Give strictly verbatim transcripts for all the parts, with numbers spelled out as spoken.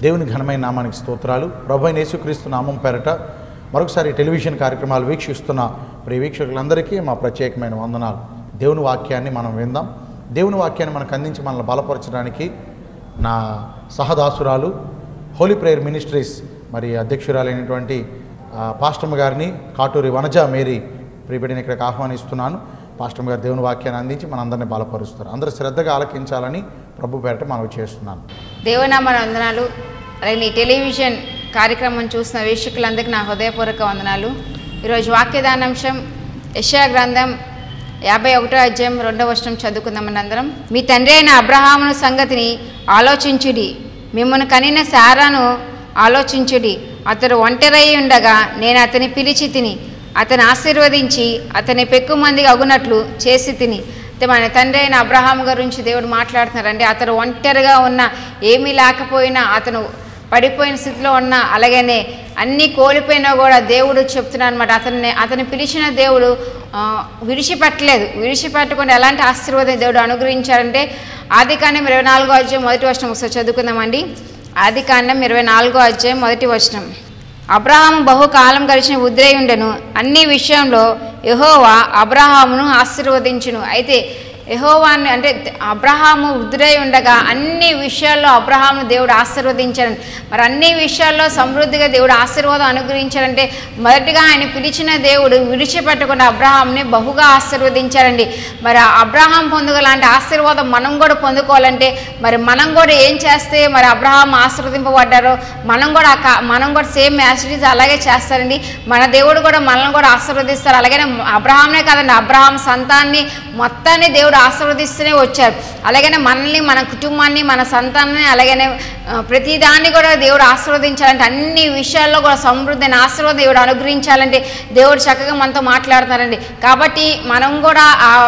దేవుని ఘనమైన నామానికి స్తోత్రాలు. ప్రభువైన యేసుక్రీస్తు నామం పేరట మరొకసారి టెలివిజన్ కార్యక్రమాలు వీక్షిస్తున్న ప్రియ వీక్షకులందరికీ మా ప్రత్యేకమైన వందనాలు. దేవుని వాక్యాన్ని మనం విందాం. దేవుని వాక్యాన్ని మనకు అందించి మనల్ని బలపరచడానికి నా సహదాసురాలు హోలీ ప్రేయర్ మినిస్ట్రీస్ మరి అధ్యక్షురాలైనటువంటి పాస్టమ్ గారిని కాటూరి వనజ మేరీ ప్రియబడిని ఇక్కడికి ఆహ్వానిస్తున్నాను. పాస్టమ్ గారు దేవుని వాక్యాన్ని అందించి మనందరినీ బలపరుస్తారు. అందరూ శ్రద్ధగా ఆలకించాలని ప్రభు పేరట మనవి చేస్తున్నాను. దేవునామ వందనాలు. అలాగే ఈ టెలివిజన్ కార్యక్రమం చూసిన వీక్షకులందరికీ నా హృదయపూర్వక వందనాలు. ఈరోజు వాక్యదానాంశం యెషయా గ్రంథం యాభై ఒకటో అధ్యాయం రెండవ వచనం చదువుకుందామని అందరం. మీ తండ్రి అయిన అబ్రహామును సంగతిని ఆలోచించుడి, మిమ్మల్ని కనిన శారాను ఆలోచించుడి. అతడు ఒంటరై ఉండగా నేను అతని పిలిచి తిని అతని ఆశీర్వదించి అతని పెక్కు మందికి అగునట్లు చేసి తిని. అయితే మన తండ్రి అయిన అబ్రహాం గురించి దేవుడు మాట్లాడుతున్నారండి. అతను ఒంటరిగా ఉన్న, ఏమీ లేకపోయినా, అతను పడిపోయిన స్థితిలో ఉన్న, అలాగనే అన్నీ కోల్పోయినా కూడా దేవుడు చెప్తున్నాడు అనమాట. అతన్ని అతను పిలిచిన దేవుడు విడిచిపెట్టలేదు. విడిచిపెట్టకుండా ఎలాంటి ఆశీర్వాదం దేవుడు అనుగ్రహించారంటే ఆదికాండం ఇరవై నాలుగో అధ్యాయం మొదటి వచనం ఒకసారి చదువుకుందామండి. ఆదికాండం ఇరవై నాలుగో అధ్యాయం మొదటి వచనం. అబ్రహాము బహుకాలం గడిచిన ఉద్రై ఉండెను, అన్ని విషయంలో యెహోవా అబ్రహామును ఆశీర్వదించును. అయితే యెహోవాని అంటే అబ్రహాము వృద్ధుడై ఉండగా అన్ని విషయాల్లో అబ్రహామును దేవుడు ఆశీర్వదించాడు. మరి అన్ని విషయాల్లో సమృద్ధిగా దేవుడు ఆశీర్వాదం అనుగ్రహించాడంటే మొదటిగా ఆయన పిలిచిన దేవుడు విడిచిపెట్టకుండా అబ్రహాంని బహుగా ఆశీర్వదించారండి. మరి అబ్రహాం పొందగలాంటి ఆశీర్వాదం మనం కూడా పొందుకోవాలంటే మరి మనం కూడా ఏం చేస్తే మరి అబ్రహాం ఆశీర్వదింపబడ్డారో మనం కూడా మనం కూడా సేమ్ యాసిటీస్ అలాగే చేస్తారండి. మన దేవుడు కూడా మనల్ని కూడా ఆశీర్వదిస్తారు. అలాగనే అబ్రహాంనే కాదండి, అబ్రహాం సంతాన్ని మొత్తాన్ని దేవుడు ఆశీర్వదిస్తూనే వచ్చారు. అలాగనే మనల్ని, మన కుటుంబాన్ని, మన సంతానాన్ని, అలాగనే ప్రతిదాన్ని కూడా దేవుడు ఆశీర్వదించాలంటే అన్ని విషయాల్లో కూడా సమృద్ధిని ఆశీర్వాదం దేవుడు అనుగ్రహించాలంటే దేవుడు చక్కగా మనతో మాట్లాడుతున్నారండి. కాబట్టి మనం కూడా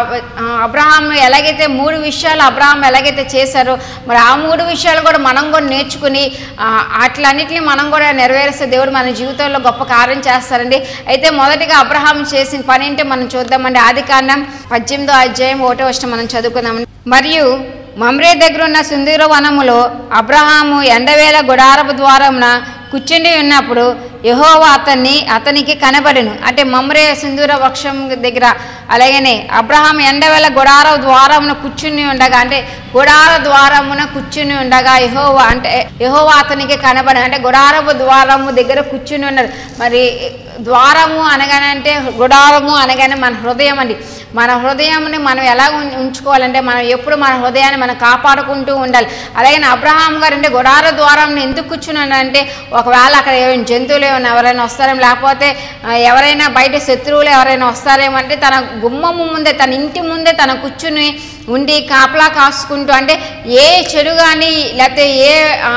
అబ్రహాం ఎలాగైతే మూడు విషయాలు అబ్రహాం ఎలాగైతే చేశారో మరి ఆ మూడు విషయాలు కూడా మనం కూడా నేర్చుకుని అట్లన్నిటిని మనం కూడా నెరవేరిస్తే దేవుడు మన జీవితంలో గొప్ప కార్యం చేస్తారండి. అయితే మొదటిగా అబ్రహాం చేసిన పని ఏంటో మనం చూద్దామండి. ఆదికాండం పద్దెనిమిదో అధ్యాయం ఒకటో వచనం మనం చదువుకుందామండి. మరియు మమ్రే దగ్గర ఉన్న సుందర వనములో అబ్రహాము ఎండవేళ గుడారపు ద్వారమున కూర్చుండి ఉన్నప్పుడు యెహోవా అతన్ని అతనికి కనబడెను. అంటే మమ్రే సింధూర వృక్షం దగ్గర, అలాగనే అబ్రహాం ఎండవేళ గుడార ద్వారమున కూర్చుని ఉండగా, అంటే గుడార ద్వారమున కూర్చుని ఉండగా యెహోవా అంటే యెహోవా అతనికి కనబడి, అంటే గుడారపు ద్వారము దగ్గర కూర్చుని ఉన్నారు. మరి ద్వారము అనగానే అంటే గుడారము అనగానే మన హృదయం అండి. మన హృదయంని మనం ఎలా ఉంచుకోవాలంటే మనం ఎప్పుడు మన హృదయాన్ని మనం కాపాడుకుంటూ ఉండాలి. అలాగే అబ్రహాం గారు అంటే గుడార ద్వారం ఎందుకు కూర్చున్నాడంటే ఒకవేళ అక్కడ ఏమైనా జంతువులు ఏమైనా ఎవరైనా వస్తారేమో, లేకపోతే ఎవరైనా బయట శత్రువులు ఎవరైనా వస్తారేమో అంటే తన గుమ్మము ముందే, తన ఇంటి ముందే తన కూర్చుని ఉండి కాపలా కాసుకుంటూ, అంటే ఏ చెడు కానీ లేకపోతే ఏ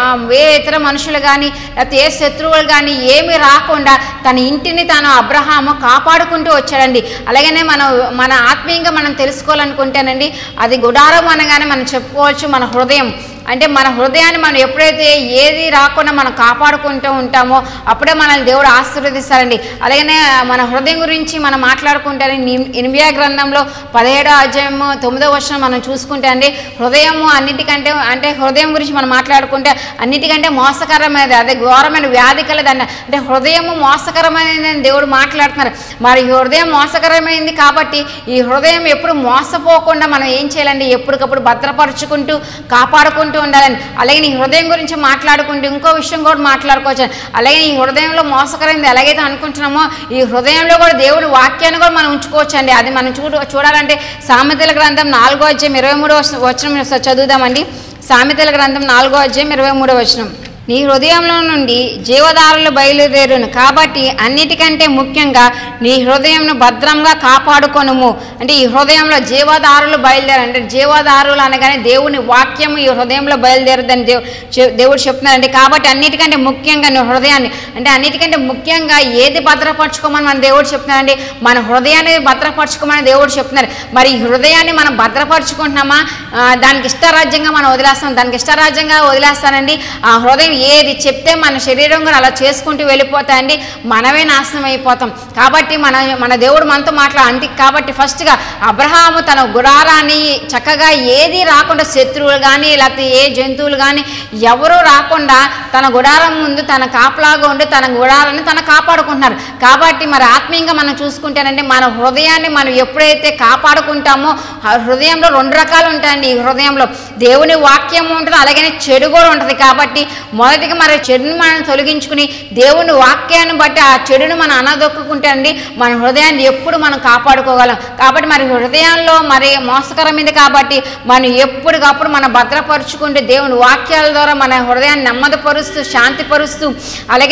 ఏ ఇతర మనుషులు కానీ లేకపోతే ఏ శత్రువులు కానీ ఏమి రాకుండా తన ఇంటిని తాను అబ్రహాము కాపాడుకుంటూ వచ్చాడండి. అలాగనే మనం మన ఆత్మీయంగా మనం తెలుసుకోవాలనుకుంటేనండి అది గుడారం అనగానే మనం చెప్పుకోవచ్చు మన హృదయం. అంటే మన హృదయాన్ని మనం ఎప్పుడైతే ఏది రాకుండా మనం కాపాడుకుంటూ ఉంటామో అప్పుడే మనల్ని దేవుడు ఆశీర్వదిస్తారండి. అలాగనే మన హృదయం గురించి మనం మాట్లాడుకుంటే ఇర్మియా గ్రంథంలో పదిహేడో అధ్యాయము తొమ్మిదో వచనం మనం చూసుకుంటే అండి హృదయము అన్నిటికంటే, అంటే హృదయం గురించి మనం మాట్లాడుకుంటే అన్నిటికంటే మోసకరమైనది, అదే ఘోరమైన వ్యాధి కలదన్న, అంటే హృదయము మోసకరమైనదని దేవుడు మాట్లాడుతున్నారు. మరి ఈ హృదయం మోసకరమైంది కాబట్టి ఈ హృదయం ఎప్పుడు మోసపోకుండా మనం ఏం చేయాలండి, ఎప్పటికప్పుడు భద్రపరుచుకుంటూ కాపాడుకుంటూ ఉండాలని. అలాగే నీ హృదయం గురించి మాట్లాడుకుంటూ ఇంకో విషయం కూడా మాట్లాడుకోవచ్చు. అలాగే ఈ హృదయంలో మోసకరైంది ఎలాగైతే అనుకుంటున్నామో ఈ హృదయంలో కూడా దేవుడి వాక్యాన్ని కూడా మనం ఉంచుకోవచ్చు అండి. అది మనం చూడ చూడాలంటే సామెతల గ్రంథం నాలుగో అధ్యాయం ఇరవై మూడో వచనం చదువుదామండి. సామెతల గ్రంథం నాలుగో అధ్యాయం ఇరవై మూడో వచనం. నీ హృదయంలో నుండి జీవధారలు బయలుదేరును కాబట్టి అన్నిటికంటే ముఖ్యంగా నీ హృదయంను భద్రంగా కాపాడుకొనుము. అంటే ఈ హృదయంలో జీవధారులు బయలుదేరు, అంటే జీవధారులు అనగానే దేవుని వాక్యం ఈ హృదయంలో బయలుదేరుదని దేవు దేవుడు చెప్తున్నారండి. కాబట్టి అన్నిటికంటే ముఖ్యంగా నీ హృదయాన్ని, అంటే అన్నిటికంటే ముఖ్యంగా ఏది భద్రపరచుకోమని మన దేవుడు చెప్తున్నారండి, మన హృదయాన్ని భద్రపరచుకోమని దేవుడు చెప్తున్నారు. మరి ఈ హృదయాన్ని మనం భద్రపరచుకుంటున్నామా, దానికి ఇష్టరాజ్యంగా మనం వదిలేస్తాం, దానికి ఇష్టరాజ్యంగా వదిలేస్తానండి. ఆ హృదయం ఏది చెప్తే మన శరీరం కూడా అలా చేసుకుంటూ వెళ్ళిపోతాయండి, మనమే నాశనం అయిపోతాం. కాబట్టి మన మన దేవుడు మనతో మాట్లాడ అంతే. కాబట్టి ఫస్ట్గా అబ్రహాము తన గుడారాన్ని చక్కగా ఏది రాకుండా, శత్రువులు కానీ లేకపోతే ఏ జంతువులు కానీ ఎవరూ రాకుండా తన గుడారం ముందు తన కాపలాగా ఉండి తన గుడారాన్ని తన కాపాడుకుంటున్నారు. కాబట్టి మరి ఆత్మీయంగా మనం చూసుకుంటేనండి, మన హృదయాన్ని మనం ఎప్పుడైతే కాపాడుకుంటామో, హృదయంలో రెండు రకాలు ఉంటాయండి. ఈ హృదయంలో దేవుని వాక్యం ఉంటుంది, అలాగనే చెడు కూడా ఉంటుంది. కాబట్టి మొదటిగా మరి చెడుని మనం తొలగించుకుని దేవుని వాక్యాన్ని బట్టి ఆ చెడును మనం అనదొక్కుంటే అండి మన హృదయాన్ని ఎప్పుడు మనం కాపాడుకోగలం. కాబట్టి మరి హృదయంలో మరి మోసకరమైంది కాబట్టి మనం ఎప్పటికప్పుడు మనం భద్రపరుచుకుంటే దేవుని వాక్యాల ద్వారా మన హృదయాన్ని నెమ్మదిపరుస్తూ శాంతిపరుస్తూ, అలాగే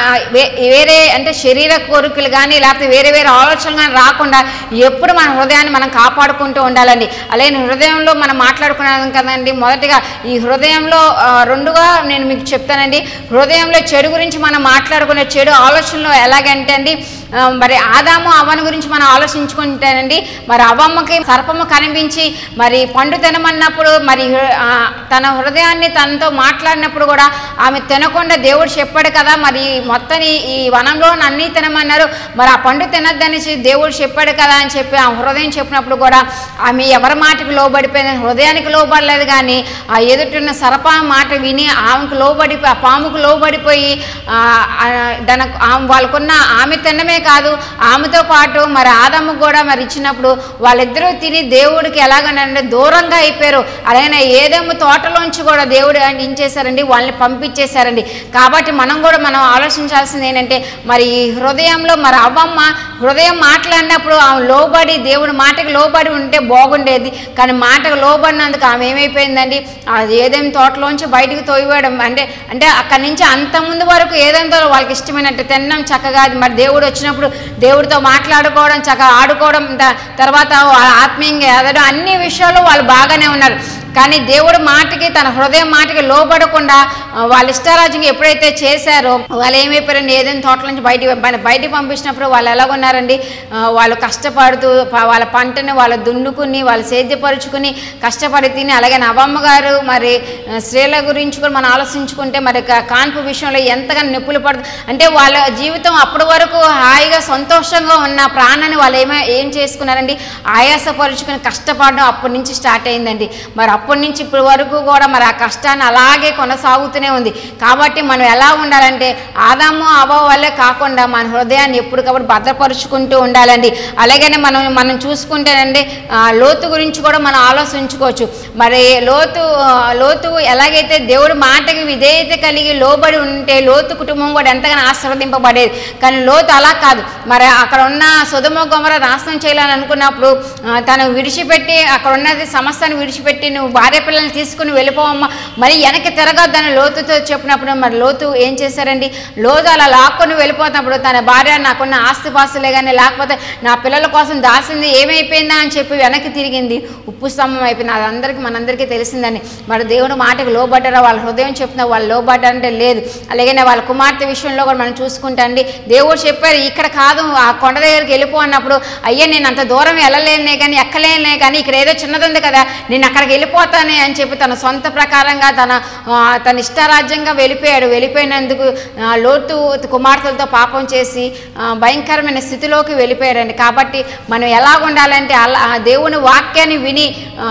వేరే అంటే శరీర కోరికలు కానీ లేకపోతే వేరే వేరే ఆలోచనలు కానీ రాకుండా ఎప్పుడు మన హృదయాన్ని మనం కాపాడుకుంటూ ఉండాలండి. అలాగే హృదయంలో మనం మాట్లాడుకున్నాం కదండి, మొదటిగా ఈ హృదయంలో రెండుగా నేను మీకు చెప్తానండి. హృదయంలో చెడు గురించి మనం మాట్లాడుకునే చెడు ఆలోచనలు ఎలాగంటే అండి, మరి ఆదాము అవ్వను గురించి మనం ఆలోచించుకుంటేనండి, మరి అవ్వమ్మకి సర్పము కనిపించి మరి పండు తినమన్నప్పుడు మరి తన హృదయాన్ని తనతో మాట్లాడినప్పుడు కూడా ఆమె తినకుండా దేవుడు చెప్పాడు కదా, మరి మొత్తం ఈ వనంలో అన్నీ తినమన్నారు, మరి ఆ పండు తినద్దని దేవుడు చెప్పాడు కదా అని చెప్పి ఆ హృదయం చెప్పినప్పుడు కూడా ఆమె ఎవరి మాటకి లోబడిపోయింది, హృదయానికి లోబడలేదు కానీ ఆ ఎదుటిన్న సర్ప మాట విని ఆమెకు లోబడి ఆ పాముకు లోబడిపోయి దాని వాళ్ళకున్న ఆమె తినమే కాదు ఆమెతో పాటు మరి ఆదాముకు కూడా మరి ఇచ్చినప్పుడు వాళ్ళిద్దరూ తిని దేవుడికి ఎలాగనంటే దూరంగా అయిపోయారు. అలాగే ఏదేమో తోటలోంచి కూడా దేవుడు ఏం చేశారండి, వాళ్ళని పంపించేశారండి. కాబట్టి మనం కూడా మనం ఆలోచించాల్సింది ఏంటంటే, మరి ఈ హృదయంలో మరి అవ్వమ్మ హృదయం మాట్లాడినప్పుడు ఆమె లోబడి దేవుడి మాటకి లోబడి ఉంటే బాగుండేది. కానీ మాటకు లోబడినందుకు ఆమె ఏమైపోయిందండి, అది ఏదేమి తోటలోంచి బయటకు తోయడం అంటే అంటే అక్కడి నుంచి అంత ముందు వరకు ఏదంతో వాళ్ళకి ఇష్టమైనట్టు తినడం చక్కగా, మరి దేవుడు వచ్చినప్పుడు దేవుడితో మాట్లాడుకోవడం చక్కగా ఆడుకోవడం, తర్వాత ఆత్మీయంగా ఎదగడం అన్ని విషయాలు వాళ్ళు బాగానే ఉన్నారు. కానీ దేవుడు మాటకి తన హృదయం మాటకి లోబడకుండా వాళ్ళ ఇష్టారాజ్యంగా ఎప్పుడైతే చేశారో వాళ్ళు ఏమైపోయారండి, ఏదైనా తోటల నుంచి బయట బయటికి పంపించినప్పుడు వాళ్ళు ఎలాగున్నారండి, వాళ్ళు కష్టపడుతూ వాళ్ళ పంటని వాళ్ళు దున్నుకుని వాళ్ళు సేద్యపరుచుకుని కష్టపడి తిని, అలాగే నవమ్మ గారు మరి స్త్రీల గురించి కూడా మనం ఆలోచించుకుంటే మరి కాన్పు విషయంలో ఎంతగానో నొప్పులు పడుతుంది. అంటే వాళ్ళ జీవితం అప్పటి వరకు హాయిగా సంతోషంగా ఉన్న ప్రాణాన్ని వాళ్ళు ఏమో ఏం చేసుకున్నారండి, ఆయాసపరుచుకుని కష్టపడడం అప్పటి నుంచి స్టార్ట్ అయిందండి. మరి అప్పటి నుంచి ఇప్పటి వరకు కూడా మరి ఆ కష్టాన్ని అలాగే కొనసాగుతూనే ఉంది. కాబట్టి మనం ఎలా ఉండాలంటే ఆదాము అవ్వ వల్లే కాకుండా మన హృదయాన్ని ఎప్పటికప్పుడు భద్రపరుచుకుంటూ ఉండాలండి. అలాగనే మనం మనం చూసుకుంటేనండి లోతు గురించి కూడా మనం ఆలోచించుకోవచ్చు. మరి లోతు లోతు ఎలాగైతే దేవుడి మాటకి విధేయత కలిగి లోబడి ఉంటే లోతు కుటుంబం కూడా ఎంతగానో ఆశీర్వదింపబడేది. కానీ లోతు అలా కాదు. మరి అక్కడ ఉన్న సొదొమ గొమొర్రా నాశనం చేయాలని అనుకున్నప్పుడు తను విడిచిపెట్టి అక్కడ ఉన్నది సమస్యను విడిచిపెట్టి నువ్వు భార్య పిల్లల్ని తీసుకుని వెళ్ళిపోవమ్మా, మరి వెనక్కి తిరగొద్దని లోతుతో చెప్పినప్పుడు మరి లోతు ఏం చేశారండి, లోతు అలా లాక్కొని వెళ్ళిపోతున్నప్పుడు తన భార్య నాకున్న ఆస్తిపాస్తులే కానీ లేకపోతే నా పిల్లల కోసం దాసింది ఏమైపోయిందా అని చెప్పి వెనక్కి తిరిగింది, ఉప్పు స్తంభం అయిపోయింది. అది అందరికీ మనందరికీ తెలిసిందని. మరి దేవుడు మాటకు లోబడ్డారా, వాళ్ళ హృదయం చెప్తున్నా వాళ్ళు లోబడ్డారంటే లేదు. అలాగే వాళ్ళ కుమార్తె విషయంలో కూడా మనం చూసుకుంటా అండి, దేవుడు చెప్పారు ఇక్కడ కాదు ఆ కొండ దగ్గరికి వెళ్ళిపో అన్నప్పుడు, అయ్యా నేను అంత దూరం వెళ్ళలేనే కానీ ఎక్కలేనే కానీ ఇక్కడ ఏదో చిన్నది ఉంది కదా నేను అక్కడికి వెళ్ళిపోతానే అని చెప్పి తన సొంత ప్రకారంగా తన తన ఇష్టారాజ్యంగా వెళ్ళిపోయాడు. వెళ్ళిపోయినందుకు లోతు కుమార్తెలతో పాపం చేసి భయంకరమైన స్థితిలోకి వెళ్ళిపోయారండి. కాబట్టి మనం ఎలా ఉండాలంటే అలా దేవుని వాక్యాన్ని విని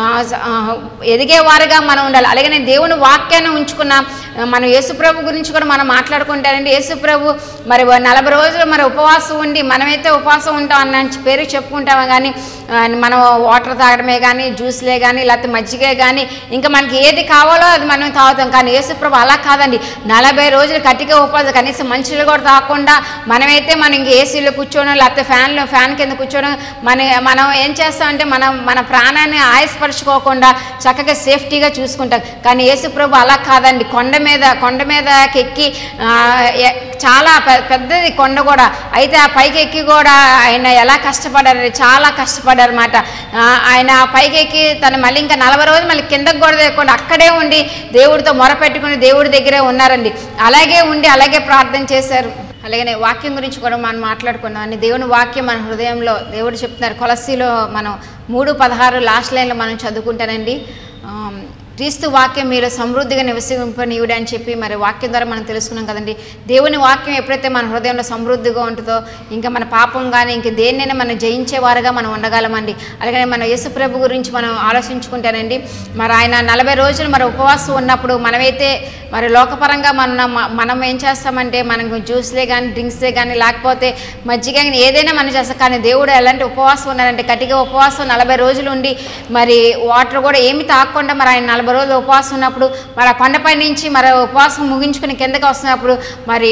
ఎదిగేవారుగా మనం ఉండాలి. అలాగే దేవుని వాక్యాన్ని ఉంచుకున్నాం. మనం యేసుప్రభు గురించి కూడా మనం మాట్లాడుకుంటారండి. యేసుప్రభు మరి నలభై రోజులు మరి ఉపవాసం ఉండి మనమైతే ఉపవాసం ఉంటాం అన్న పేరు చెప్పుకుంటాము కానీ మనం వాటర్ తాగడమే కానీ జ్యూస్లే కానీ లేకపోతే మజ్జిగే కానీ ఇంకా మనకి ఏది కావాలో అది మనం తాగుతాం. కానీ యేసుప్రభు అలా కాదండి, నలభై రోజులు కట్టిగా ఉపవాసం కనీసం మంచులు కూడా తాగకుండా మనమైతే మనం ఇంక ఏసీలో కూర్చోవడం లేకపోతే ఫ్యాన్లో ఫ్యాన్ కింద కూర్చోవడం మన మనం ఏం చేస్తామంటే మనం మన ప్రాణాన్ని ఆయాసపరుచుకోకుండా చక్కగా సేఫ్టీగా చూసుకుంటాం. కానీ యేసుప్రభు అలా కాదండి, కొండ మీద కొండ మీదకి ఎక్కి చాలా పెద్దది కొండ కూడా అయితే ఆ పైకి ఎక్కి కూడా ఆయన ఎలా కష్టపడారు, చాలా కష్టపడారన్నమాట. ఆయన పైకి ఎక్కి తను మళ్ళీ ఇంకా నలభై రోజులు మళ్ళీ కిందకు కూడా లేకుండా అక్కడే ఉండి దేవుడితో మొరపెట్టుకుని దేవుడి దగ్గరే ఉన్నారండి. అలాగే ఉండి అలాగే ప్రార్థన చేశారు. అలాగే వాక్యం గురించి కూడా మనం మాట్లాడుకున్నాం అని దేవుని వాక్యం మన హృదయంలో దేవుడు చెప్తున్నారు. కొలస్సీలో మనం మూడు పదహారు లాస్ట్ లైన్లో మనం చదువుకుంటానండి. క్రీస్తు వాక్యం మీరు సమృద్ధిగా నివసింపనీయుడు అని చెప్పి మరి వాక్యం ద్వారా మనం తెలుసుకున్నాం కదండి. దేవుని వాక్యం ఎప్పుడైతే మన హృదయంలో సమృద్ధిగా ఉంటుందో ఇంకా మన పాపం కానీ ఇంక దేన్నైనా మనం జయించేవారుగా మనం ఉండగలమండి. అలాగే మన యేసు ప్రభు గురించి మనం ఆలోచించుకుంటానండి. మరి ఆయన నలభై రోజులు మరి ఉపవాసం ఉన్నప్పుడు మనమైతే మరి లోకపరంగా మన మనం ఏం చేస్తామంటే మనకు జ్యూస్లే కానీ డ్రింక్స్లే కానీ లేకపోతే మజ్జిగ కానీ ఏదైనా మనం చేస్తాం. కానీ దేవుడు ఎలాంటి ఉపవాసం ఉన్నారంటే కటిగా ఉపవాసం నలభై రోజులు ఉండి మరి వాటర్ కూడా ఏమి తాగకుండా మరి ఆయన నలభై రోజులు ఉపవాసం ఉన్నప్పుడు మరి ఆ కొండపై నుంచి మరి ఉపవాసం ముగించుకుని కిందకి వస్తున్నప్పుడు మరి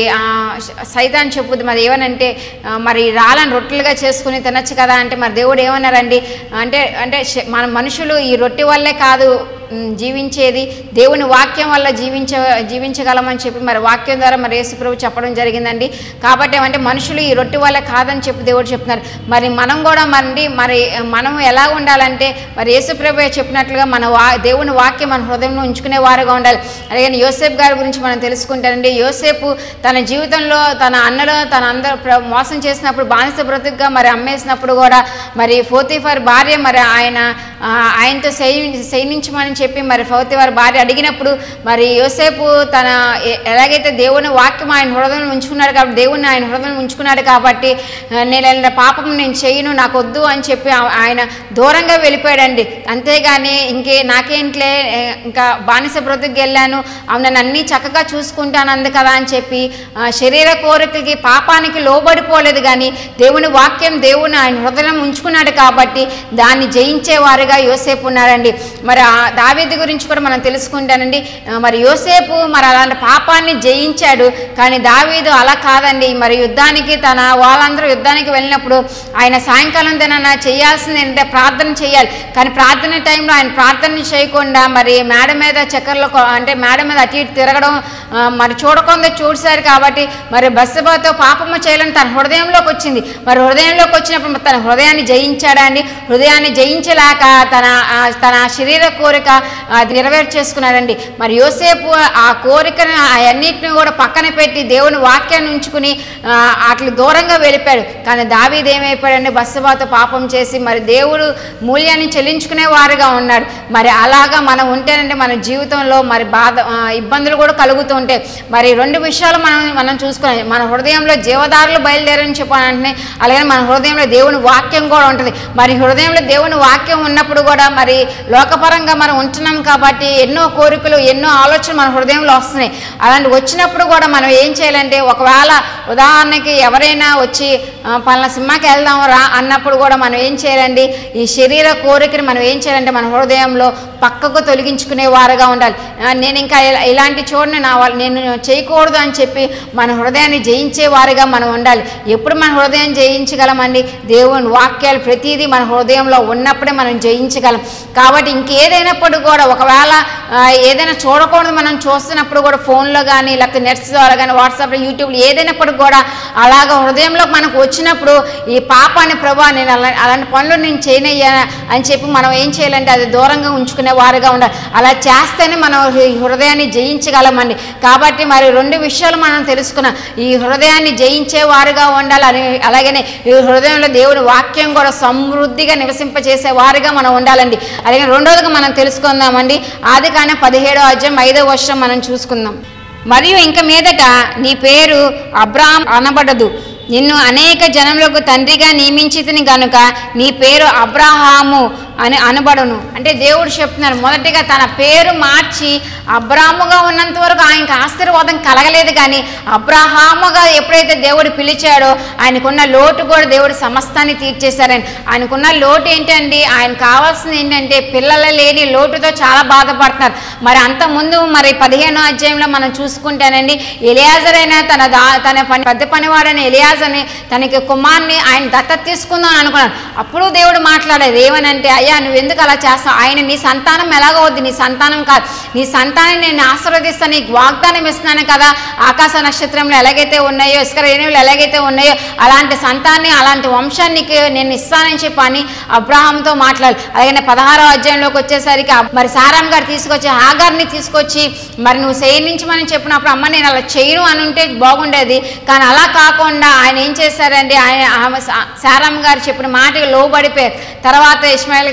సైతాన్ చెప్పుద్ది మరి ఏమనంటే మరి రాళ్ళని రొట్టెలుగా చేసుకుని తినచ్చు కదా అంటే మరి దేవుడు ఏమన్నారండి అంటే అంటే మన మనుషులు ఈ రొట్టె వల్లే కాదు జీవించేది దేవుని వాక్యం వల్ల జీవించ జీవించగలమని చెప్పి మరి వాక్యం ద్వారా మరి యేసు ప్రభు చెప్పడం జరిగిందండి. కాబట్టి ఏమంటే మనుషులు ఈ రొట్టె వల్ల కాదని చెప్పి దేవుడు చెప్తున్నారు. మరి మనం కూడా మరి మరి మనం ఎలా ఉండాలంటే మరి యేసు ప్రభు చెప్పినట్లుగా మన వా దేవుని వాక్యం మన హృదయంలో ఉంచుకునే వారుగా ఉండాలి. అలాగే యోసేపు గారి గురించి మనం తెలుసుకుంటానండి. యోసేపు తన జీవితంలో తన అన్నలో తన అందరూ మోసం చేసినప్పుడు బానిస బ్రతుకుగా మరి అమ్మేసినప్పుడు కూడా మరి పోతీఫర్ భార్య మరి ఆయన ఆయనతో సైనించమని చెప్పి మరి పోతీఫర్ భార్య అడిగినప్పుడు మరి యోసేపు తన ఎలాగైతే దేవుని వాక్యం ఆయన హృదయంలో ఉంచుకున్నాడు కాబట్టి దేవుని ఆయన హృదయంలో ఉంచుకున్నాడు కాబట్టి నేను పాపం నేను చేయను నాకు వద్దు అని చెప్పి ఆయన దూరంగా వెళ్ళిపోయాడండి. అంతేగాని ఇంకే నాకేంట్లే ఇంకా బానిస బ్రతుకు వెళ్ళాను నన్ను అన్నీ చక్కగా చూసుకుంటాను అంది కదా అని చెప్పి శరీర కోరికకి పాపానికి లోబడిపోలేదు. కానీ దేవుని వాక్యం దేవుని ఆయన హృదయం ఉంచుకున్నాడు కాబట్టి దాన్ని జయించేవారుగా యోసేపు ఉన్నారండి. మరి దావీదు గురించి కూడా మనం తెలుసుకుంటానండి. మరి యోసేపు మరి అలాంటి పాపాన్ని జయించాడు. కానీ దావీదు అలా కాదండి. మరి యుద్ధానికి తన వాళ్ళందరూ యుద్ధానికి వెళ్ళినప్పుడు ఆయన సాయంకాలం తిన చేయాల్సింది ఏంటంటే ప్రార్థన చేయాలి. కానీ ప్రార్థన టైంలో ఆయన ప్రార్థన చేయకుండా మరి మేడ మీద చక్కర్లో అంటే మేడ మీద అటు ఇటు తిరగడం మరి చూడకుండా చూసారు కాబట్టి మరి బత్షెబతో పాపము చేయాలని తన హృదయంలోకి వచ్చింది. మరి హృదయంలోకి వచ్చినప్పుడు తన హృదయాన్ని జయించాడా అండి. హృదయాన్ని జయించలేక తన తన శరీర కోరిక అది నెరవేర్చేసుకున్నాడండి. మరి యోసేపు ఆ కోరికను అవన్నిటిని కూడా పక్కన పెట్టి దేవుని వాక్యాన్ని ఉంచుకుని అట్లా దూరంగా వెళ్ళిపోయాడు. కానీ దావీదు ఏమైపోయాడండి బత్షెబతో పాపం చేసి మరి దేవుడు మూల్యాన్ని చెల్లించుకునే వారుగా ఉన్నాడు. మరి అలాగా మనం ఉంటేనంటే మన జీవితంలో మరి బాధ ఇబ్బందులు కూడా కలుగుతూ ఉంటాయి. మరి రెండు విషయాలు మనం మనం చూసుకున్నాం. మన హృదయంలో జీవదారులు బయలుదేరని చెప్పాలంటే అలాగే మన హృదయంలో దేవుని వాక్యం కూడా ఉంటుంది. మరి హృదయంలో దేవుని వాక్యం ఉన్నప్పుడు కూడా మరి లోకపరంగా మనం ఉంటున్నాం కాబట్టి ఎన్నో కోరికలు ఎన్నో ఆలోచనలు మన హృదయంలో వస్తున్నాయి. అలాంటి వచ్చినప్పుడు కూడా మనం ఏం చేయాలంటే ఒకవేళ ఉదాహరణకి ఎవరైనా వచ్చి పలానా సినిమాకి వెళ్దాం రా అన్నప్పుడు కూడా మనం ఏం చేయాలండి ఈ శరీర కోరికని మనం ఏం చేయాలంటే మన హృదయంలో పక్కకు తొలగించుకునే వారుగా ఉండాలి. నేను ఇంకా ఇలాంటి చూడని నా వాళ్ళు నేను చేయకూడదు అని చెప్పి మన హృదయాన్ని జయించే వారుగా మనం ఉండాలి. ఎప్పుడు మన హృదయం జయించగలమండి దేవుని వాక్యాలు ప్రతిదీ మన హృదయంలో ఉన్నప్పుడే మనం జయించగలం. కాబట్టి ఇంకేదైనప్పుడు కూడా ఒకవేళ ఏదైనా చూడకూడదు మనం చూస్తున్నప్పుడు కూడా ఫోన్లో కానీ లేకపోతే నెట్స్ ద్వారా కానీ వాట్సాప్లో యూట్యూబ్లో ఏదైనప్పుడు కూడా అలాగ హృదయంలో మనకు వచ్చినప్పుడు ఈ పాపాన్ని ప్రభా నేను అలా అలాంటి పనులు నేను చేయనయ్యా అని చెప్పి మనం ఏం చేయాలంటే అది దూరంగా ఉంచుకునే వారుగా ఉండాలి. అలా చేస్తేనే మనం హృదయాన్ని జయించగలమండి. కాబట్టి మరి రెండు విషయాలు మనం తెలుసుకున్నాం. ఈ హృదయాన్ని జయించే వారుగా ఉండాలి అని అలాగనే ఈ హృదయంలో దేవుని వాక్యం కూడా సమృద్ధిగా నివసింపచేసే వారుగా మనం ఉండాలండి. అలాగే రెండోదిగా మనం తెలుసుకుందామండి. ఆదికాండం పదిహేడో అధ్యాయం ఐదో వచనం మనం చూసుకుందాం. మరియు ఇంక మీదట నీ పేరు అబ్రాహాం అనబడదు, నిన్ను అనేక జనములకు తండ్రిగా నియమించితిని గనుక నీ పేరు అబ్రహాము అని అనబడును. అంటే దేవుడు చెప్తున్నారు మొదటిగా తన పేరు మార్చి అబ్రాహాముగా ఉన్నంత వరకు ఆయనకు ఆశీర్వాదం కలగలేదు. కానీ అబ్రహాముగా ఎప్పుడైతే దేవుడు పిలిచాడో ఆయనకున్న లోటు కూడా దేవుడు సమస్తాన్ని తీర్చేశారని. ఆయనకున్న లోటు ఏంటండి ఆయన కావాల్సింది ఏంటంటే పిల్లలు లేని లోటుతో చాలా బాధపడుతున్నారు. మరి అంతకుముందు మరి పదిహేనో అధ్యాయంలో మనం చూసుకుంటానండి ఎలియాజర్ అయినా తన దా తన పని పెద్ద పనివాడని ఎలియాజర్ అని తనకి కుమార్ని ఆయన దత్తత తీసుకుందాం అనుకున్నాను. అప్పుడు దేవుడు మాట్లాడేది ఏమనంటే అయ్యా నువ్వు ఎందుకు అలా చేస్తావు, ఆయన నీ సంతానం ఎలాగవుద్ది, నీ సంతానం కాదు నీ సంతానం నేను ఆశీర్వదిస్తాను నీకు వాగ్దానం ఇస్తున్నాను కదా. ఆకాశ నక్షత్రంలో ఎలాగైతే ఉన్నాయో ఇసుక రేణువులు ఎలాగైతే ఉన్నాయో అలాంటి సంతాన్ని అలాంటి వంశానికి నేను ఇస్తానని చెప్పి అని అబ్రహాంతో మాట్లాడాలి. అలాగే పదహారో అధ్యాయంలోకి వచ్చేసరికి మరి సారాం గారు తీసుకొచ్చి హాగార్ని తీసుకొచ్చి మరి నువ్వు చేయనించమని చెప్పినప్పుడు అమ్మ నేను అలా చేయను అని ఉంటే బాగుండేది. కానీ అలా కాకుండా ఆయన ఏం చేశారండి ఆయన సారాం గారు చెప్పిన మాటకి లోబడిపోయారు. తర్వాత ఇస్మాయిల్ గారు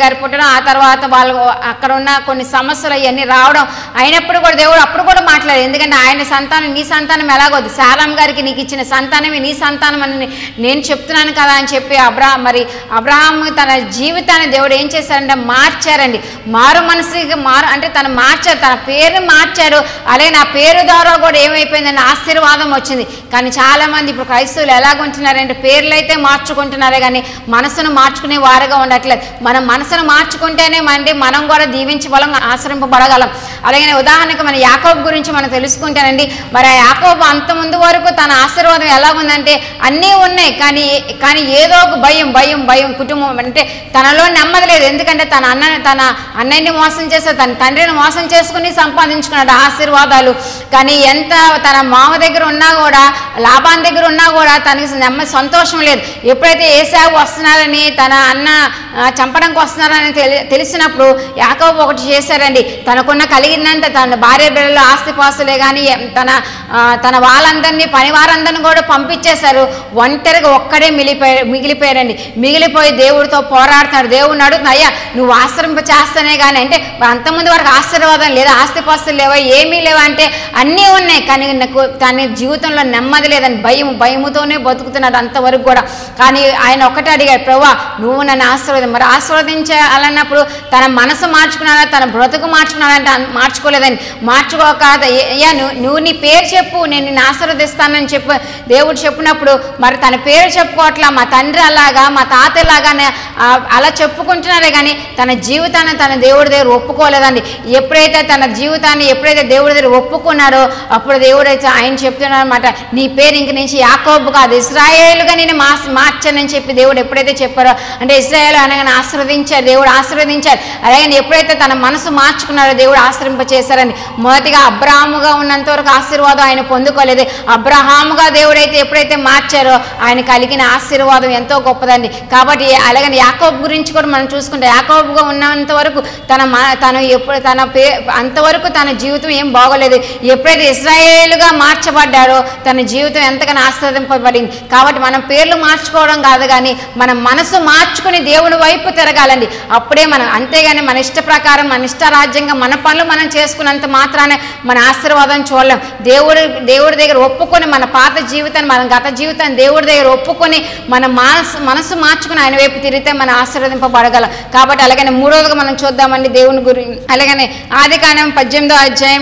గారు పుట్టడం, ఆ తర్వాత వాళ్ళు అక్కడ ఉన్న కొన్ని సమస్యలు అవన్నీ రావడం అయినప్పుడు కూడా దేవుడు అప్పుడు కూడా మాట్లాడారు. ఎందుకంటే ఆయన సంతానం నీ సంతానం ఎలాగోద్దు, శారాం గారికి నీకు ఇచ్చిన సంతానమే నీ సంతానం అని నేను చెప్తున్నాను కదా అని చెప్పి అబ్రహాం మరి అబ్రహాం తన జీవితాన్ని దేవుడు ఏం చేశారంటే మార్చారండి. మారు మనసుకి మారు అంటే తను మార్చారు, తన పేరు మార్చారు. అలాగే నా పేరు ద్వారా కూడా ఏమైపోయిందంటే ఆశీర్వాదం వచ్చింది. కానీ చాలామంది ఇప్పుడు క్రైస్తవులు ఎలాగుంటున్నారంటే పేర్లు అయితే మార్చుకుంటున్నారే కానీ మనసును మార్చుకునే వారుగా ఉండట్లేదు. మనం మనసును మార్చుకుంటేనే మండి మనం కూడా దీవించబలం ఆశ్రయింపబడగలం. అలాగే ఉదాహరణకు మన యాకోబు గురించి మనం తెలుసుకుంటానండి. మరి ఆ యాకోబు అంత ముందు వరకు తన ఆశీర్వాదం ఎలాగుందంటే అన్నీ ఉన్నాయి, కానీ కానీ ఏదో ఒక భయం భయం భయం కుటుంబం అంటే తనలో నెమ్మది లేదు. ఎందుకంటే తన అన్న తన అన్నయ్యని మోసం చేస్తే తన తండ్రిని మోసం చేసుకుని సంపాదించుకున్నాడు ఆశీర్వాదాలు. కానీ ఎంత తన మామ దగ్గర ఉన్నా కూడా లాభాన్ దగ్గర ఉన్నా కూడా తనకి నెమ్మది సంతోషం లేదు. ఎప్పుడైతే ఏసావు వస్తున్నారని తన అన్న చంపడానికి వస్తున్నారని తెలి తెలిసినప్పుడు యాకోబు ఒకటి చేశారండి. తనకున్న కలిగినంత తన భార్య బిడ్డలు ఆస్తిపాస్తులే కానీ తన తన వాళ్ళందరినీ పని వారందరినీ కూడా పంపించేశారు. ఒంటరిగా ఒక్కడే మిగిలిపోయి మిగిలిపోయారండి. మిగిలిపోయి దేవుడితో పోరాడుతున్నాడు. దేవుడిని అడుగుతున్నా, అయ్యా నువ్వు ఆశ్రయింప చేస్తానే కానీ అంటే అంతమంది వరకు ఆశీర్వాదం లేదా, ఆస్తిపాస్తులు లేవా, ఏమీ లేవా అంటే అన్నీ ఉన్నాయి, కానీ నాకు తన జీవితంలో నెమ్మది లేదని భయం భయముతోనే బతుకుతున్నాడు అంతవరకు కూడా. కానీ ఆయన ఒకటే అడిగాడు, ప్రభువా నువ్వు నన్ను ఆశీర్వదం. మరి ఆశీర్వదించాలన్నప్పుడు తన మనసు మార్చుకున్నాడా, తన బ్రతుకు మార్చుకున్నాడంటే మార్చుకోలేదని. మార్చుకోక అయ్యా నువ్వు నువ్వు నీ పేరు చెప్పు నేను నిన్ను ఆశీర్వదిస్తానని చెప్పు దేవుడు చెప్పినప్పుడు మరి తన పేరు చెప్పుకోవట్లా. మా తండ్రి అలాగా మా తాతలాగానే అలా చెప్పుకుంటున్నారే కానీ తన జీవితాన్ని తన దేవుడి దగ్గర ఒప్పుకోలేదండి. ఎప్పుడైతే తన జీవితాన్ని ఎప్పుడైతే దేవుడి దగ్గర ఒప్పుకున్నాడో అప్పుడు దేవుడు అయితే ఆయన చెప్తున్నాడు అనమాట, నీ పేరు ఇంక నుంచి యాకోబు కాదు ఇశ్రాయేలుగా నేను మా మార్చానని చెప్పి దేవుడు ఎప్పుడైతే చెప్పారో అంటే ఇశ్రాయేలు అనగానే ఆశీర్వదించారు, దేవుడు ఆశీర్వదించారు. అలాగే ఎప్పుడైతే తన మనసు మార్చుకున్నాడో దేవుడు ఆశ్రయింప చేశారని. మొదటిగా అబ్రహాముగా ఉన్నంత వరకు ఆశీర్వాదం ఆయన పొందుకోలేదు. అబ్రహాముగా దేవుడైతే ఎప్పుడైతే మార్చారో ఆయన కలిగిన ఆశీర్వాదం ఎంతో గొప్పదండి. కాబట్టి అలాగని యాకోబు గురించి కూడా మనం చూసుకుంటే యాకోబుగా ఉన్నంత వరకు తన తను ఎప్పుడు తన పే అంతవరకు తన జీవితం ఏం బాగోలేదు. ఎప్పుడైతే ఇశ్రాయేలుగా మార్చబడ్డారో తన జీవితం ఎంతగానో ఆశీర్వదింపబడింది. కాబట్టి మనం పేర్లు మార్చుకోవడం కాదు కానీ మన మనసు మార్చుకుని దేవుని వైపు తిరగాలండి. అప్పుడే మనం అంతేగాని మన ఇష్ట ప్రకారం మన ఇష్ట రాజ్యంగా మన పనులు మనం చేసుకున్నంత మాత్రానే మన ఆశీర్వాదం చూడలేం. దేవుడి దేవుడి దగ్గర ఒప్పుకొని మన పాత జీవితాన్ని మన గత జీవితాన్ని దేవుడి దగ్గర ఒప్పుకొని మన మనసు మనసు మార్చుకుని ఆయన వైపు తిరిగితే మన ఆశీర్వదింపబడగలం. కాబట్టి అలాగనే మూడవదిగా మనం చూద్దామండి దేవుని గురించి. అలాగనే ఆదికాండం పద్దెనిమిదో అధ్యాయం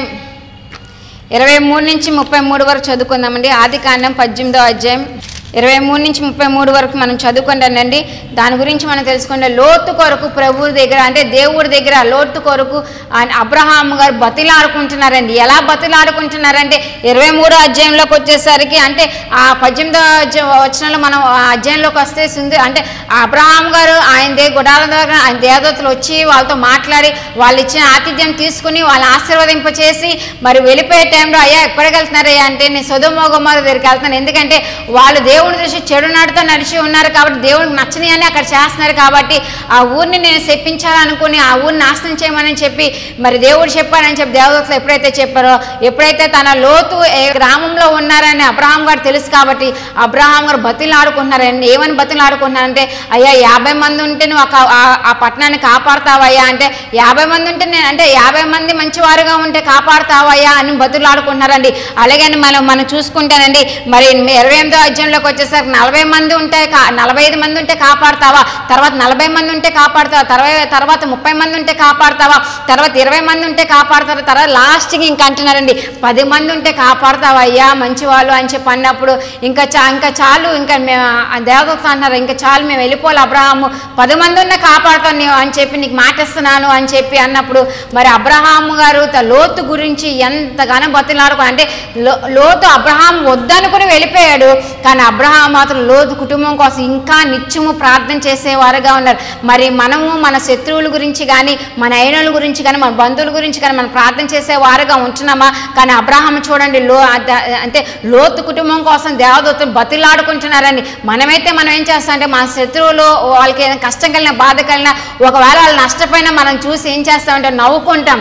ఇరవై మూడు నుంచి ముప్పై మూడు వరకు చదువుకుందామండి. ఆదికాండం పద్దెనిమిదో అధ్యాయం ఇరవై మూడు నుంచి ముప్పై మూడు వరకు మనం చదువుకుంటానండి. దాని గురించి మనం తెలుసుకుంటే లోతు కొరకు ప్రభు దగ్గర అంటే దేవుడి దగ్గర లోతు కొరకు అబ్రహాము గారు బతిలాడుకుంటున్నారండి. ఎలా బతిలాడుకుంటున్నారంటే ఇరవై మూడో అధ్యాయంలోకి వచ్చేసరికి అంటే ఆ పద్దెనిమిదో వచనంలో మనం ఆ అధ్యాయంలోకి వస్తే సుంది అంటే అబ్రహాం గారు ఆయన దే గుడాల దగ్గర ఆయన దేవదూతలు వచ్చి వాళ్ళతో మాట్లాడి వాళ్ళు ఇచ్చిన ఆతిథ్యం తీసుకుని వాళ్ళని ఆశీర్వదింపచేసి మరి వెళ్ళిపోయే టైంలో అయ్యా ఎక్కడికి వెళ్తున్నారయ్యా అంటే నేను సొదొమ గొమొర్రా దగ్గరికి వెళ్తాను. ఎందుకంటే వాళ్ళు దేవుడు దేవుని దృష్టి చెడు నడుతో నడిచి ఉన్నారు కాబట్టి దేవుడికి నచ్చని అని అక్కడ చేస్తున్నారు కాబట్టి ఆ ఊరిని నేను శపించాలనుకుని ఆ ఊరిని నాశనం చేయమని చెప్పి మరి దేవుడు చెప్పారని చెప్పి దేవదూతలు ఎప్పుడైతే చెప్పారో ఎప్పుడైతే తన లోతు ఏ గ్రామంలో ఉన్నారని అబ్రహాం గారు తెలుసు కాబట్టి అబ్రహాం గారు బతిలాడుకుంటున్నారండి. ఏమని బతిలాడుకుంటున్నారంటే అయ్యా యాభై మంది ఉంటే నువ్వు ఆ పట్టణాన్ని కాపాడుతావయ్యా అంటే యాభై మంది ఉంటే నేను అంటే యాభై మంది మంచివారుగా ఉంటే కాపాడుతావయ్యా అని బతులాడుకుంటున్నారండి. అలాగే మనం మనం చూసుకుంటానండి మరి ఇరవై ఎనిమిదో అధ్యాయంలోకి వచ్చేసరికి నలభై మంది ఉంటే నలభై ఐదు మంది ఉంటే కాపాడుతావా, తర్వాత నలభై మంది ఉంటే కాపాడుతావా, తర్వాత తర్వాత ముప్పై మంది ఉంటే కాపాడుతావా, తర్వాత ఇరవై మంది ఉంటే కాపాడుతారా, తర్వాత లాస్ట్కి ఇంక అంటున్నారండి పది మంది ఉంటే కాపాడుతావా అయ్యా మంచివాళ్ళు అని చెప్పి అన్నప్పుడు ఇంకా చా ఇంకా చాలు ఇంకా మేము దేవదూత అన్నారు ఇంకా చాలు మేము వెళ్ళిపోవాలి అబ్రహాము పది మంది ఉన్న కాపాడుతాను నీవు అని చెప్పి నీకు మాటిస్తున్నాను అని చెప్పి అన్నప్పుడు మరి అబ్రహాము గారు లోతు గురించి ఎంతగానో బతిలాడుకో అంటే లో లోతు అబ్రహాం వద్దనుకుని వెళ్ళిపోయాడు. కానీ అబ్రహాం మాత్రం లోతు కుటుంబం కోసం ఇంకా నిత్యము ప్రార్థన చేసేవారుగా ఉన్నారు. మరి మనము మన శత్రువుల గురించి కానీ మన అయినల గురించి కానీ మన బంధువుల గురించి కానీ మనం ప్రార్థన చేసేవారుగా ఉంటున్నామా? కానీ అబ్రహాం చూడండి లో అంటే లోతు కుటుంబం కోసం దేవదూతలు బతిలాడుకుంటున్నారని మనమైతే మనం ఏం చేస్తామంటే మన శత్రువులు వాళ్ళకి ఏదైనా కష్టం కలిగిన బాధ కలిగిన ఒకవేళ వాళ్ళు నష్టపోయినా మనం చూసి ఏం చేస్తామంటే నవ్వుకుంటాం.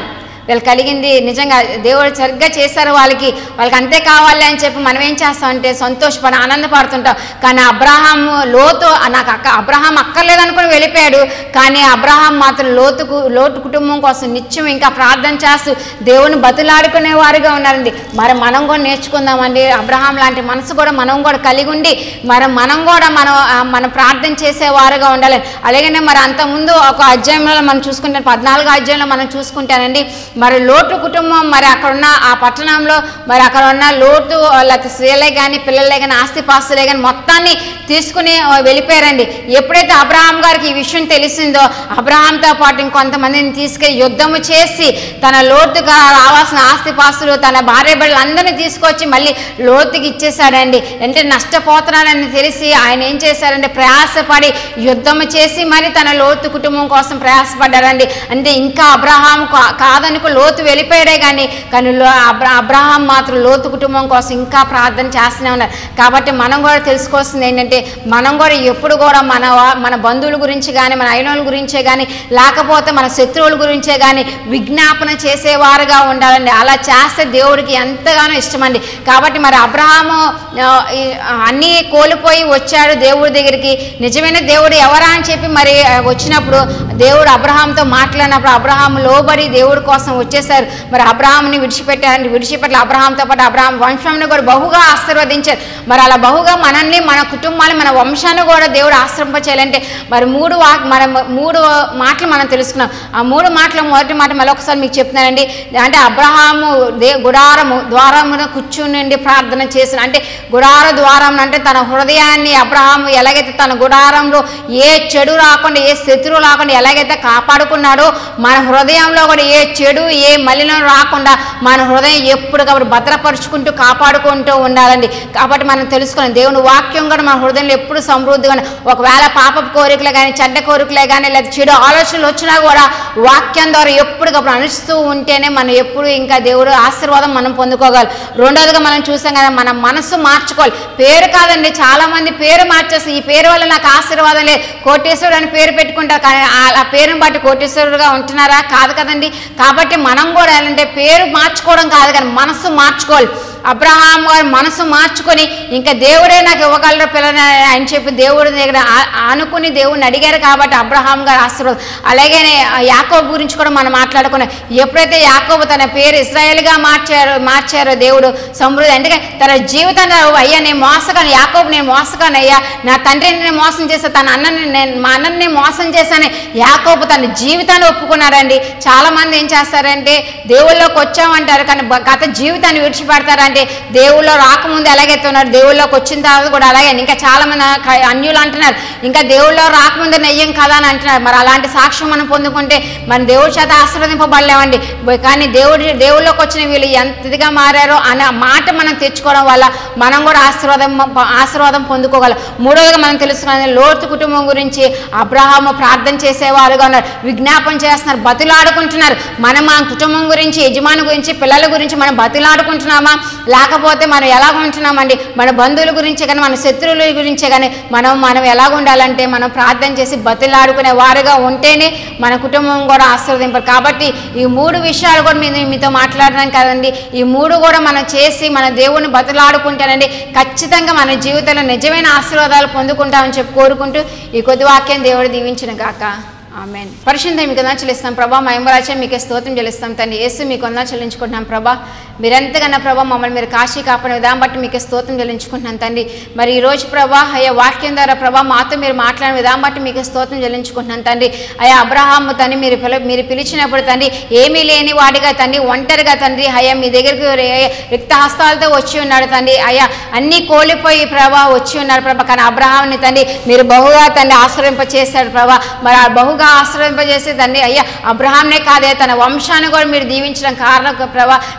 వీళ్ళు కలిగింది నిజంగా దేవుడు సరిగ్గా చేశారు, వాళ్ళకి వాళ్ళకి అంతే కావాలి అని చెప్పి మనం ఏం చేస్తామంటే సంతోషపడి ఆనందపడుతుంటాం. కానీ అబ్రహాము లోతు నాకు అక్క అబ్రహాం అక్కర్లేదనుకుని వెళ్ళిపోయాడు. కానీ అబ్రహాం మాత్రం లోతుకు లోతు కుటుంబం కోసం నిత్యం ఇంకా ప్రార్థన చేస్తూ దేవుని బతులాడుకునే వారుగా ఉన్నారండి. మరి మనం కూడా నేర్చుకుందామండి, అబ్రహాం లాంటి మనసు కూడా మనం కూడా కలిగి ఉండి మరి మనం కూడా మనం మనం ప్రార్థన చేసేవారుగా ఉండాలి. అలాగే మరి అంతకుముందు ఒక అధ్యాయంలో మనం చూసుకుంటే పద్నాలుగో అధ్యాయంలో మనం చూసుకుంటానండి, మరి లోటు కుటుంబం మరి అక్కడ ఉన్న ఆ పట్టణంలో మరి అక్కడ ఉన్న లోటు లేకపోతే స్త్రీలే కానీ పిల్లలే కానీ ఆస్తిపాస్తులే కానీ మొత్తాన్ని తీసుకుని వెళ్ళిపోయారండి. ఎప్పుడైతే అబ్రహాం గారికి ఈ విషయం తెలిసిందో అబ్రహాంతో పాటు ఇంకొంతమందిని తీసుకెళ్ళి యుద్ధము చేసి తన లోతుగా రావాల్సిన ఆస్తిపాస్తులు తన భార్య బిడ్డలు అందరినీ తీసుకొచ్చి మళ్ళీ లోతుకి ఇచ్చేసాడండి. అంటే నష్టపోతున్నాడని తెలిసి ఆయన ఏం చేశారంటే ప్రయాసపడి యుద్ధము చేసి మరి తన లోతు కుటుంబం కోసం ప్రయాసపడ్డారండి. అంటే ఇంకా అబ్రహాం కాదనుకో లోతు వెళ్ళిపోయాడే కానీ కానీ అబ్రహాం మాత్రం లోతు కుటుంబం కోసం ఇంకా ప్రార్థన చేస్తూనే ఉన్నారు. కాబట్టి మనం కూడా తెలుసుకోవాల్సింది ఏంటంటే మనం కూడా ఎప్పుడు కూడా మన మన బంధువుల గురించి కానీ మన అయినోళ్ళ గురించే కానీ లేకపోతే మన శత్రువుల గురించే కానీ విజ్ఞాపన చేసేవారుగా ఉండాలండి. అలా చేస్తే దేవుడికి ఎంతగానో ఇష్టమండి. కాబట్టి మరి అబ్రహాము అన్నీ కోల్పోయి వచ్చాడు దేవుడి దగ్గరికి. నిజమైన దేవుడు ఎవరా అని చెప్పి మరి వచ్చినప్పుడు దేవుడు అబ్రహాంతో మాట్లాడినప్పుడు అబ్రహాము లోబడి దేవుడి కోసం వచ్చేసారు. మరి అబ్రహాంని విడిచిపెట్టారండి. విడిచిపెట్టాలి అబ్రహాంతో పాటు అబ్రహాం వంశాన్ని కూడా బహుగా ఆశీర్వదించారు. మరి అలా బహుగా మనల్ని మన కుటుంబాన్ని మన వంశాన్ని కూడా దేవుడు ఆశ్రయింపచేయాలంటే మరి మూడు వా మన మూడు మాటలు మనం తెలుసుకున్నాం. ఆ మూడు మాటలు మొదటి మాట మళ్ళీ ఒకసారి మీకు చెప్తున్నానండి. అంటే అబ్రహాము దే గుడారము ద్వారమున కూర్చుని ప్రార్థన చేసిన అంటే గుడార ద్వారం అంటే తన హృదయాన్ని అబ్రహాము ఎలాగైతే తన గుడారంలో ఏ చెడు రాకుండా ఏ శత్రువు రాకుండా ఎలాగైతే కాపాడుకున్నాడో మన హృదయంలో కూడా ఏ చెడు ఏ మలినం రాకుండా మన హృదయం ఎప్పటికప్పుడు భద్రపరుచుకుంటూ కాపాడుకుంటూ ఉండాలండి. కాబట్టి మనం తెలుసుకున్నాం దేవుని వాక్యం కూడా మన హృదయంలో ఎప్పుడు సమృద్ధిగా ఒకవేళ పాప కోరికలే కానీ చెడ్డ కోరికలే కానీ లేదా చెడు ఆలోచనలు వచ్చినా కూడా వాక్యం ద్వారా ఎప్పటికప్పుడు అనుస్తూ ఉంటేనే మనం ఎప్పుడు ఇంకా దేవుడు ఆశీర్వాదం మనం పొందుకోగలం. రెండోదిగా మనం చూసాం కదా మన మనసు మార్చుకోవాలి. పేరు కాదండి, చాలా మంది పేరు మార్చేసి ఈ పేరు వల్ల నాకు ఆశీర్వాదం లేదు కోటేశ్వరుడు అని పేరు పెట్టుకుంటారు. కానీ ఆ పేరుని బట్టి కోటేశ్వరుడుగా ఉంటున్నారా? కాదు కదండి. కాబట్టి మనం కూడా ఏంటంటే పేరు మార్చుకోవడం కాదు కానీ మనసు మార్చుకోవాలి. అబ్రహాం గారు మనసు మార్చుకొని ఇంకా దేవుడే నాకు ఇవ్వగలరు పిల్లని అని చెప్పి దేవుడి దగ్గర ఆనుకుని దేవుడిని అడిగారు. కాబట్టి అబ్రహాం గారు ఆశీర్వాదం. అలాగే యాకోబు గురించి కూడా మనం మాట్లాడుకున్నాం. ఎప్పుడైతే యాకోబు తన పేరు ఇశ్రాయేలుగా మార్చారో మార్చారో దేవుడు సమృద్ధి అంటే తన జీవితాన్ని అయ్యా నేను మోసగాను యాకోబు నేను మోసగాను అయ్యా నా తండ్రిని నేను మోసం చేశాను తన అన్నని నేను మా అన్నని మోసం చేశాను యాకోబు తన జీవితాన్ని ఒప్పుకున్నారండి. చాలామంది ఏం చేస్తారంటే దేవుళ్ళలోకి వచ్చామంటారు కానీ గత జీవితాన్ని విడిచిపెడతారంటే దేవుళ్ళో రాకముందు ఎలాగైతే ఉన్నారు దేవుళ్ళలోకి వచ్చిన తర్వాత కూడా అలాగే ఇంకా చాలా మంది అన్యులు అంటున్నారు ఇంకా దేవుళ్ళో రాకముందు నెయ్యం కదా అని అంటున్నారు. మరి అలాంటి సాక్ష్యం మనం పొందుకుంటే మన దేవుడి చేత ఆశీర్వదింపబడలేమండి. కానీ దేవుడి దేవుళ్ళలోకి వచ్చిన వీళ్ళు ఎంత ఇదిగా మారారో అనే మాట మనం తెచ్చుకోవడం వల్ల మనం కూడా ఆశీర్వాదం ఆశీర్వాదం పొందుకోగలం. మూడవదిగా మనం తెలుసుకున్నది లోతు కుటుంబం గురించి అబ్రహాము ప్రార్థన చేసేవారుగా ఉన్నారు, విజ్ఞాపన చేస్తున్నారు, బతులాడుకుంటున్నారు. మనం మన కుటుంబం గురించి యజమాని గురించి పిల్లల గురించి మనం బతులాడుకుంటున్నామా లేకపోతే మనం ఎలా ఉంటున్నామండి మన బంధువుల గురించే కానీ మన శత్రువుల గురించే కానీ మనం మనం ఎలా ఉండాలంటే మనం ప్రార్థన చేసి బతులాడుకునే వారుగా ఉంటేనే మన కుటుంబం కూడా ఆశీర్వదింపారు. కాబట్టి ఈ మూడు విషయాలు కూడా మీ మీతో మాట్లాడడం కదండి. ఈ మూడు కూడా మనం చేసి మన దేవుడిని బతులాడుకుంటానండి ఖచ్చితంగా మన జీవితంలో నిజమైన ఆశీర్వాదాలు పొందుకుంటామని చెప్పి కోరుకుంటూ ఈ కొద్ది వాక్యం దేవుడు దీవించిన గాక. ఆమేన్. పరిశుద్ధ మీకు వందనాలు చెల్లిస్తాం ప్రభా, మహిమరాజ్య మీకే స్తోత్రం చెల్లిస్తాం తండ్రి. యేసు మీకు వందనాలు చెల్లించుకుంటున్నాం ప్రభా. మీరెంతగానో ప్రభా మమ్మల్ని మీరు కాశీ కాపాడే విధానం బట్టి మీకే స్తోత్రం చెల్లించుకుంటున్నాను తండ్రి. మరి ఈరోజు ప్రభా అయ్యా వాక్యం ద్వారా ప్రభా మాతో మీరు మాట్లాడిన విధానం బట్టి మీకే స్తోత్రం చెల్లించుకుంటున్నాను తండ్రి. అయ్యా అబ్రహాము తండ్రి మీరు పిల మీరు పిలిచినప్పుడు తండ్రి ఏమీ లేని వాడిగా తండ్రి ఒంటరిగా తండ్రి అయ్యా మీ దగ్గరికి రిక్త హస్తాలతో వచ్చి ఉన్నాడు తండ్రి. అయ్యా అన్నీ కోల్పోయి ప్రభా వచ్చి ఉన్నారు ప్రభా. కానీ అబ్రహాంని తండ్రి మీరు బహుగా తండ్రి ఆశ్రయింప చేశాడు ప్రభా. మరి ఆ బహుగా ఆశ్రయింపజేసే తండ్రి అయ్యా అబ్రహాంనే కాదే తన వంశాన్ని కూడా మీరు దీవించడం కారణం ప్రభా. మీరు దీవి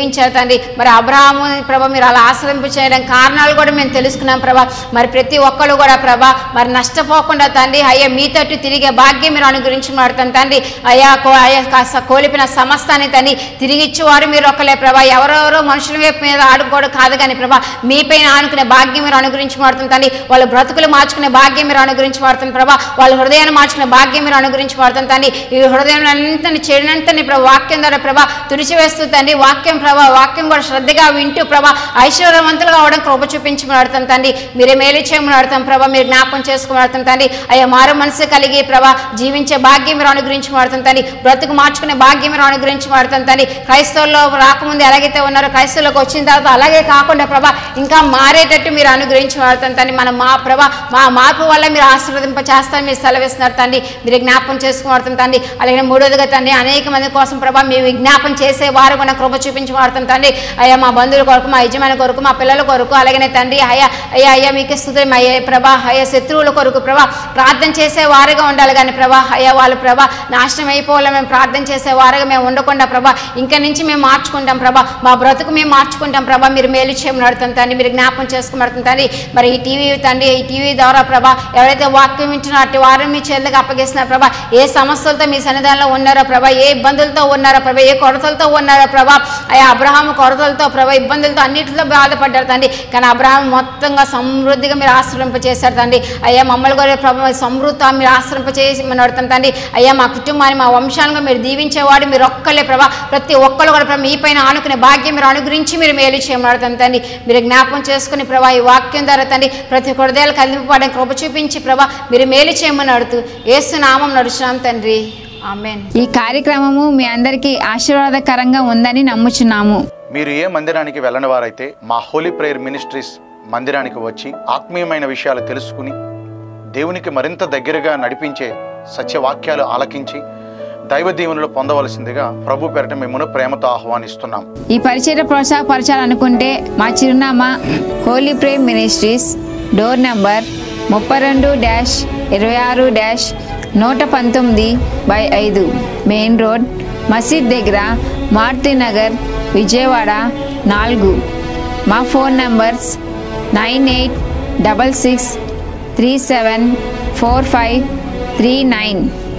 దీవించారు తండ్రి. మరి అబ్రహాము ప్రభా మీరు అలా ఆశ్రయింపు చేయడం కారణాలు కూడా మేము తెలుసుకున్నాం ప్రభా. మరి ప్రతి ఒక్కరు కూడా ప్రభా మరి నష్టపోకుండా తండ్రి అయ్యా మీతోటి తిరిగే భాగ్యం మీరు అనుగురించి మాడుతాం తండ్రి. అయ్యా అయ్యా కాస్త కోల్పోయిన సమస్తాన్ని తండ్రి తిరిగి ఇచ్చేవారు మీరు ఒక్కలే ప్రభా. ఎవరెవరో మనుషుల వైపు మీద ఆడుకోవడం కాదు కానీ ప్రభా మీపైన ఆనుకునే భాగ్యం మీరు అనుగురించి మాడుతాం తండ్రి. వాళ్ళ బ్రతుకులు మార్చుకునే భాగ్యం మీరు అనుగురించి మాడుతాం ప్రభా. వాళ్ళ హృదయాన్ని మార్చుకునే భాగ్యం మీరు అనుగురించి మాడుతాం తండ్రి. ఈ హృదయం అంతని చెడినంతని ప్రభా వాక్యం ద్వారా ప్రభా తుడిచివేస్తూ తండ్రి వాక్యం ప్రభా వాక్యం కూడా శ్రద్ధగా వింటూ ప్రభా ఐశ్వర్యవంతులుగా అవడం కృప చూపించి మాడుతాం తండ్రి. మీరే మేలు చేయమని ఆడుతాం ప్రభా. మీరు జ్ఞాపం చేసుకుని ఆడుతాం తండ్రి. అయ్యా మారు మనసు కలిగి ప్రభా జీవించే భాగ్యం మీరు అనుగురించి మాడుతాం తండ్రి. బ్రతుకు మార్చుకునే భాగ్యం మీరు అనుగురించి మాడుతాం తండ్రి. క్రైస్తవుల్లో రాకముందు ఎలాగైతే ఉన్నారో క్రైస్తవులకు వచ్చిన తర్వాత అలాగే కాకుండా ప్రభా ఇంకా మారేటట్టు మీరు అనుగ్రహించి వాడుతాం తండ్రి. మన మా ప్రభా మా మార్పు వల్ల మీరు ఆశీర్వదింప చేస్తారని మీరు సెలవిస్తున్నారు తండ్రి. మీరు జ్ఞాపం చేసుకుని వాడుతాం తండ్రి. అలాగే మూడోదిగా తండ్రి అనేక మంది కోసం ప్రభా మీ విజ్ఞాపం చేసే వారు కూడా కృప చూపించి వాడుతాం తండ్రి. అయ్యా మా బంధువుల కొరకు మా యజమాని కొరకు మా పిల్లల కొరకు అలాగనే తండ్రి అయ్యా అయ్యా అయ్యా మీకు స్తుతి అయ్యా ప్రభా అయ్యా శత్రువుల కొరకు ప్రభా ప్రార్థన చేసే వారుగా ఉండాలి కానీ ప్రభా అయ్యా వాళ్ళు ప్రభా నాశనం అయిపోవాలని మేము ప్రార్థన చేసే వారుగా మేము ఉండకుండా ప్రభా ఇంకా నుంచి మేము మార్చుకుంటాం ప్రభా. మా బ్రతుకు మేము మార్చుకుంటాం ప్రభా. మీరు మేలు చేయమని అడుగుతాం తండ్రి. మీరు జ్ఞాపం చేసుకుని తండ్రి. మరి ఈ టీవీ తండ్రి ఈ టీవీ ద్వారా ప్రభా ఎవరైతే వాక్యం వింటున్నారో అటు వారిని మీ చేతులకు అప్పగిస్తున్నారు ప్రభా. ఏ సమస్యలతో మీ సన్నిధానంలో ఉన్నారో ప్రభా ఏ ఇబ్బందులతో ఉన్నారో ప్రభా ఏ కొరతలతో ఉన్నారో ప్రభా అయ్యా అబ్రహాము కొరతలతో ప్రభా ఇబ్బందులతో అన్నింటితో బాధపడ్డారు తండ్రి. కానీ అబ్రహాము మొత్తంగా సమృద్ధిగా మీరు ఆశ్రయింప చేశారు తండ్రి. అయ్యా మమ్మల్ని కూడా ప్రభా సమృద్ధి మీరు ఆశ్రయింప చేసి మనం అడుగుతాం తండ్రి. అయ్యా మా కుటుంబాన్ని మా వంశాలను మీరు దీవించేవాడు మీరు ఒక్కలే ప్రభా. ప్రతి ఒక్కరు కూడా ప్రభా మీ పైన ఆనుకునే భాగ్యం మీరు అనుగురించి మీరు మేలు చేయమడుతాం తండ్రి. మీరు జ్ఞాపం చేసుకుని ప్రభా ఈ వాక్యం ద్వారా తండ్రి ప్రతి హృదయాలు కదిలింపబడని కృప చూపించి ప్రభా మీరు మేలు చేయమని అడుగుతూ యేసు నామం నడుచున్నాం తండ్రి. ఆమేన్. ఈ కార్యక్రమము మీ అందరికీ ఆశీర్వాదకరంగా ఉందని నమ్ముచున్నాము. మీరు ఏ మందిరానికి వెళ్ళని వారైతే మా హోలీ ప్రేయర్ మినిస్ట్రీస్ మందిరానికి వచ్చి ఆత్మీయమైన విషయాలు తెలుసుకుని దేవునికి మరింత దగ్గరగా నడిపించే సత్యవాక్యాలు ఆలకించి దైవ దీవెనలు పొందవలసిందిగా ప్రభు పేరిట మిమ్మల్ని ప్రేమతో ఆహ్వానిస్తున్నాం. ఈ పరిచయ ప్రోత్సాహపరచాలనుకుంటే మా చిరునామా holy prayer ministries, door number ముప్పై రెండు డాష్ ఇరవై ఆరు డాష్ నూట పంతొమ్మిది బై ఐదు, మెయిన్ రోడ్, మసీద్ దగ్గర, మారుతినగర్, విజయవాడ నాలుగు. మా phone numbers nine eight double six three seven four five three nine,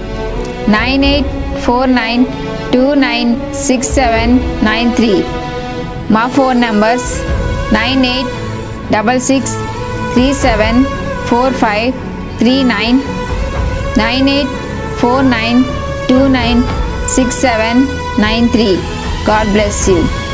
nine eight four nine two nine six seven nine three. మా phone numbers nine eight double six three seven four five three nine, nine eight four nine two nine six seven nine three. God bless you.